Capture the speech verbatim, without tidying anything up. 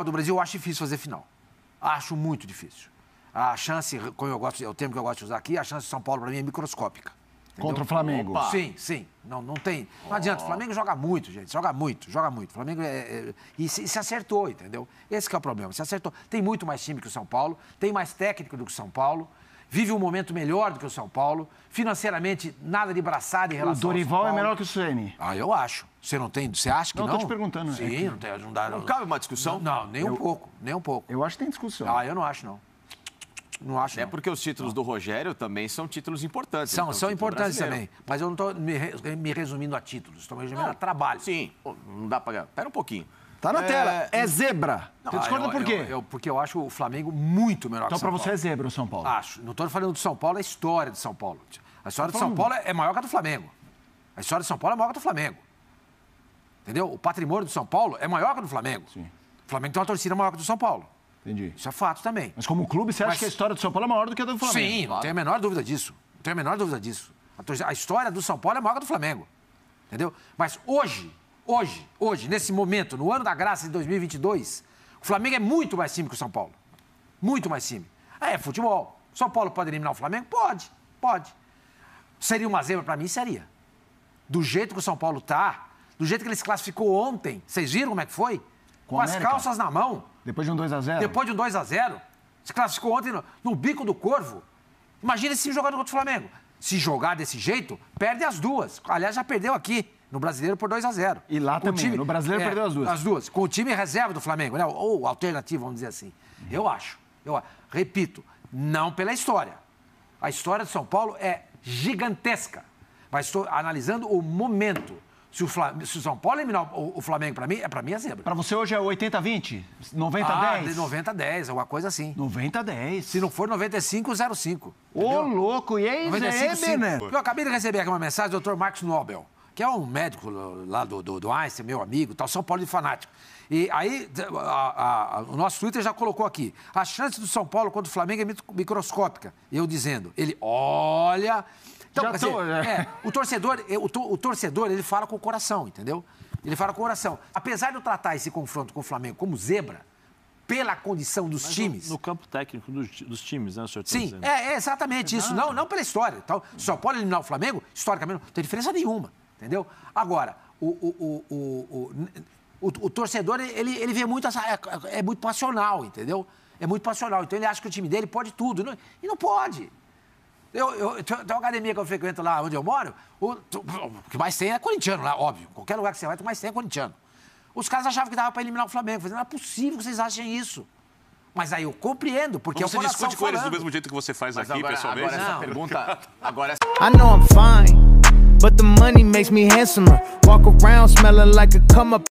do Brasil, eu acho difícil fazer final. Acho muito difícil. A chance, como eu gosto, é o termo que eu gosto de usar aqui, a chance de São Paulo, para mim, é microscópica. Entendeu? Contra o Flamengo. Opa. Sim, sim. Não, não tem. Não oh. adianta. O Flamengo joga muito, gente. Joga muito, joga muito. O Flamengo é, é, e se, se acertou, entendeu? Esse que é o problema. Se acertou. Tem muito mais time que o São Paulo, tem mais técnico do que o São Paulo, vive um momento melhor do que o São Paulo, financeiramente, nada de braçada em relação o Dorival ao São Paulo. É melhor que o Ceni. Ah, eu acho. Você não tem. Você acha que não? Não, estou te perguntando. Sim, é que... não, tem, não dá. Não, não cabe uma discussão? Não, nem eu, um pouco, nem um pouco. Eu acho que tem discussão. Ah, eu não acho, não. Não acho, É não. porque os títulos não. do Rogério também são títulos importantes. São, então, são importantes brasileiro. também. Mas eu não estou me, me resumindo a títulos, estou me resumindo não. a trabalho. Sim, não dá para... Espera um pouquinho. Tá na é... tela. É zebra. Não, você discorda eu, por quê? Eu, eu, porque eu acho o Flamengo muito melhor então, que o São Paulo. Então, para você é zebra o São Paulo? Acho. Não estou falando do São Paulo, é a história do São Paulo. A história do São Paulo é maior que a do Flamengo. A história do São Paulo é maior que a do Flamengo. Entendeu? O patrimônio do São Paulo é maior que o do Flamengo. Sim. O Flamengo tem uma torcida maior que a do São Paulo. Entendi. Isso é fato também. Mas como clube, você acha Mas... que a história do São Paulo é maior do que a do Flamengo? Sim, não tenho a menor dúvida disso. Não tenho a menor dúvida disso. A, torcida... a história do São Paulo é maior que a do Flamengo. Entendeu? Mas hoje, hoje, hoje, nesse momento, no ano da graça de dois mil e vinte e dois, o Flamengo é muito mais time que o São Paulo. Muito mais time. É futebol. O São Paulo pode eliminar o Flamengo? Pode, pode. Seria uma zebra para mim? Seria. Do jeito que o São Paulo tá, do jeito que ele se classificou ontem, vocês viram como é que foi? Com, Com as calças na mão. Depois de um dois a zero? Depois de um dois a zero. Se classificou ontem no, no bico do Corvo. Imagina se jogando contra o Flamengo. Se jogar desse jeito, perde as duas. Aliás, já perdeu aqui, no Brasileiro, por dois a zero. E lá Com também, time, no Brasileiro é, perdeu as duas. As duas. Com o time reserva do Flamengo, né? Ou alternativo, vamos dizer assim. Eu acho. Eu repito, não pela história. A história do São Paulo é gigantesca. Mas estou analisando o momento. Se o, Flam... Se o São Paulo eliminar o Flamengo, para mim, é para mim é zebra. Para você hoje é oitenta a vinte? noventa a dez? Ah, de noventa a dez, alguma coisa assim. noventa a dez. Se não for noventa e cinco, zero cinco. Ô, louco, e aí, Zé, né? Eu acabei de receber aqui uma mensagem do doutor Marcos Nobel, que é um médico lá do, do, do Einstein, meu amigo, tal, São Paulo de fanático. E aí, a, a, a, o nosso Twitter já colocou aqui, a chance do São Paulo contra o Flamengo é microscópica. Eu dizendo, ele olha... Então, quer dizer, tô, é. É, o torcedor, o, to, o torcedor, ele fala com o coração, entendeu? Ele fala com o coração. Apesar de eu tratar esse confronto com o Flamengo como zebra, pela condição dos Mas times... No, no campo técnico dos, dos times, né, o senhor? Sim, é, é exatamente isso. Não, não pela história. Então, se o São Paulo eliminar o Flamengo, historicamente, não tem diferença nenhuma, entendeu? Agora, o, o, o, o, o, o, o torcedor, ele, ele vê muito... Essa, é, é muito passional, entendeu? É muito passional. Então, ele acha que o time dele pode tudo. Não, e não pode. Eu, eu, tem uma academia que eu frequento lá onde eu moro, o, o que mais tem é corintiano lá, óbvio. Qualquer lugar que você vai, o que mais tem é corintiano. Os caras achavam que dava para eliminar o Flamengo. Eu falei, não é possível que vocês achem isso. Mas aí eu compreendo, porque você é o coração discute com eles falando. do mesmo jeito que você faz Mas aqui, agora, pessoalmente? Agora essa não. pergunta... Agora essa... I know I'm fine, but the money makes me handsomer. Walk around smelling like a come up.